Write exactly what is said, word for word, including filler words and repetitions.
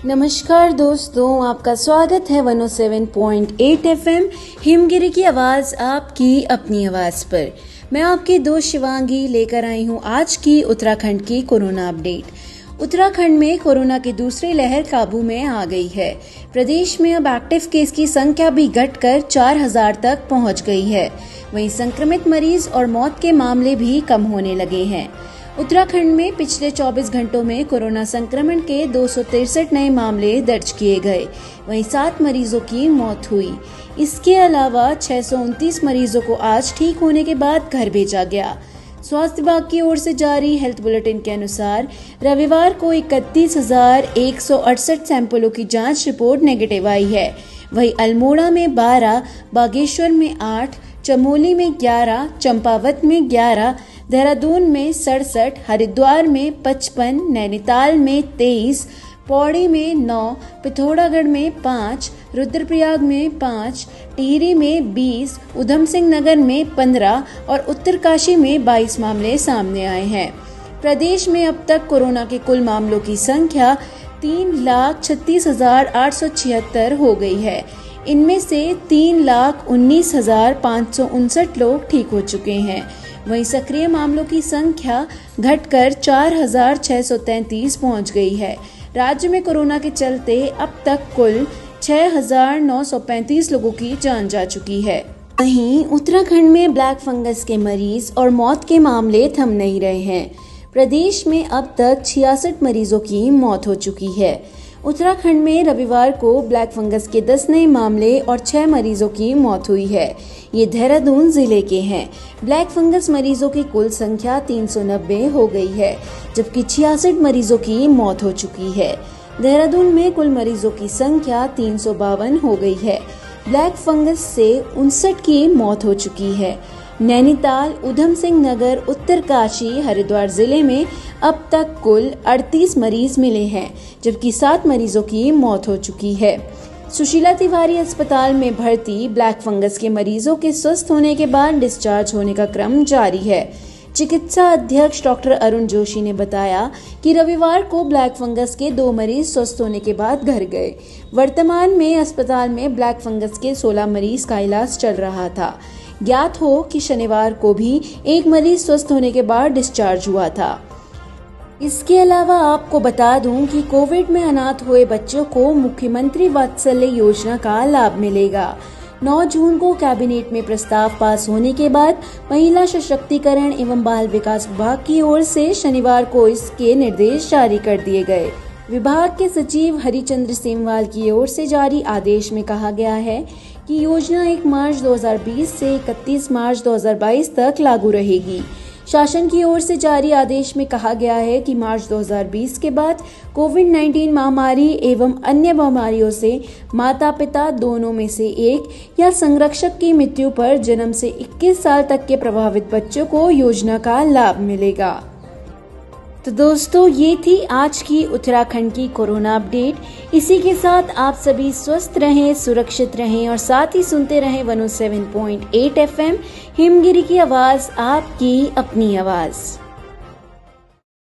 नमस्कार दोस्तों, आपका स्वागत है one O seven point eight F M Himgiri की आवाज़ आपकी अपनी आवाज़ पर। मैं आपकी दोस्त शिवांगी लेकर आई हूँ आज की उत्तराखंड की कोरोना अपडेट। उत्तराखंड में कोरोना की दूसरी लहर काबू में आ गई है। प्रदेश में अब एक्टिव केस की संख्या भी घटकर चार हजार तक पहुंच गई है। वहीं संक्रमित मरीज और मौत के मामले भी कम होने लगे हैं। उत्तराखंड में पिछले चौबीस घंटों में कोरोना संक्रमण के दो सौ तिरसठ नए मामले दर्ज किए गए। वहीं सात मरीजों की मौत हुई। इसके अलावा छह सौ उनतीस मरीजों को आज ठीक होने के बाद घर भेजा गया। स्वास्थ्य विभाग की ओर से जारी हेल्थ बुलेटिन के अनुसार रविवार को इकतीस हजार एक सौ अड़सठ सैंपलों की जांच रिपोर्ट नेगेटिव आई है। वहीं अल्मोड़ा में बारह, बागेश्वर में आठ, चमोली में ग्यारह, चंपावत में ग्यारह, देहरादून में सड़सठ, हरिद्वार में पचपन, नैनीताल में तेईस, पौड़ी में नौ, पिथौरागढ़ में पाँच, रुद्रप्रयाग में पाँच, टिहरी में बीस, ऊधम सिंह नगर में पंद्रह और उत्तरकाशी में बाईस मामले सामने आए हैं। प्रदेश में अब तक कोरोना के कुल मामलों की संख्या तीन लाख छत्तीस हजार आठ सौ छिहत्तर हो गई है। इनमें से तीन लाख उन्नीस हजार पाँच सौ उनसठ लोग ठीक हो चुके हैं। वहीं सक्रिय मामलों की संख्या घटकर चार हजार छह सौ तैंतीस पहुँच गई है। राज्य में कोरोना के चलते अब तक कुल छह हजार नौ सौ पैंतीस लोगों की जान जा चुकी है। वहीं उत्तराखंड में ब्लैक फंगस के मरीज और मौत के मामले थम नहीं रहे हैं। प्रदेश में अब तक छियासठ मरीजों की मौत हो चुकी है। उत्तराखंड में रविवार को ब्लैक फंगस के दस नए मामले और छह मरीजों की मौत हुई है। ये देहरादून जिले के हैं। ब्लैक फंगस मरीजों की कुल संख्या तीन सौ नब्बे हो गई है, जबकि छियासठ मरीजों की मौत हो चुकी है। देहरादून में कुल मरीजों की संख्या तीन सौ बावन हो गई है। ब्लैक फंगस से उनसठ की मौत हो चुकी है। नैनीताल, ऊधम सिंह नगर, उत्तरकाशी, हरिद्वार जिले में अब तक कुल अड़तीस मरीज मिले हैं, जबकि सात मरीजों की मौत हो चुकी है। सुशीला तिवारी अस्पताल में भर्ती ब्लैक फंगस के मरीजों के स्वस्थ होने के बाद डिस्चार्ज होने का क्रम जारी है। चिकित्सा अध्यक्ष डॉक्टर अरुण जोशी ने बताया कि रविवार को ब्लैक फंगस के दो मरीज स्वस्थ होने के बाद घर गए। वर्तमान में अस्पताल में ब्लैक फंगस के सोलह मरीज का इलाज चल रहा था। ज्ञात हो कि शनिवार को भी एक मरीज स्वस्थ होने के बाद डिस्चार्ज हुआ था। इसके अलावा आपको बता दूं कि कोविड में अनाथ हुए बच्चों को मुख्यमंत्री वात्सल्य योजना का लाभ मिलेगा। नौ जून को कैबिनेट में प्रस्ताव पास होने के बाद महिला सशक्तिकरण एवं बाल विकास विभाग की ओर से शनिवार को इसके निर्देश जारी कर दिए गए। विभाग के सचिव हरिचंद्र सेमवाल की ओर से जारी आदेश में कहा गया है कि योजना एक मार्च दो हजार बीस से इकतीस मार्च दो हजार बाईस तक लागू रहेगी। शासन की ओर से जारी आदेश में कहा गया है कि मार्च दो हजार बीस के बाद कोविड उन्नीस महामारी एवं अन्य बीमारियों से माता पिता दोनों में से एक या संरक्षक की मृत्यु पर जन्म से इक्कीस साल तक के प्रभावित बच्चों को योजना का लाभ मिलेगा। तो दोस्तों, ये थी आज की उत्तराखंड की कोरोना अपडेट। इसी के साथ आप सभी स्वस्थ रहें, सुरक्षित रहें और साथ ही सुनते रहें one O seven point eight F M Himgiri की आवाज़ आपकी अपनी आवाज़।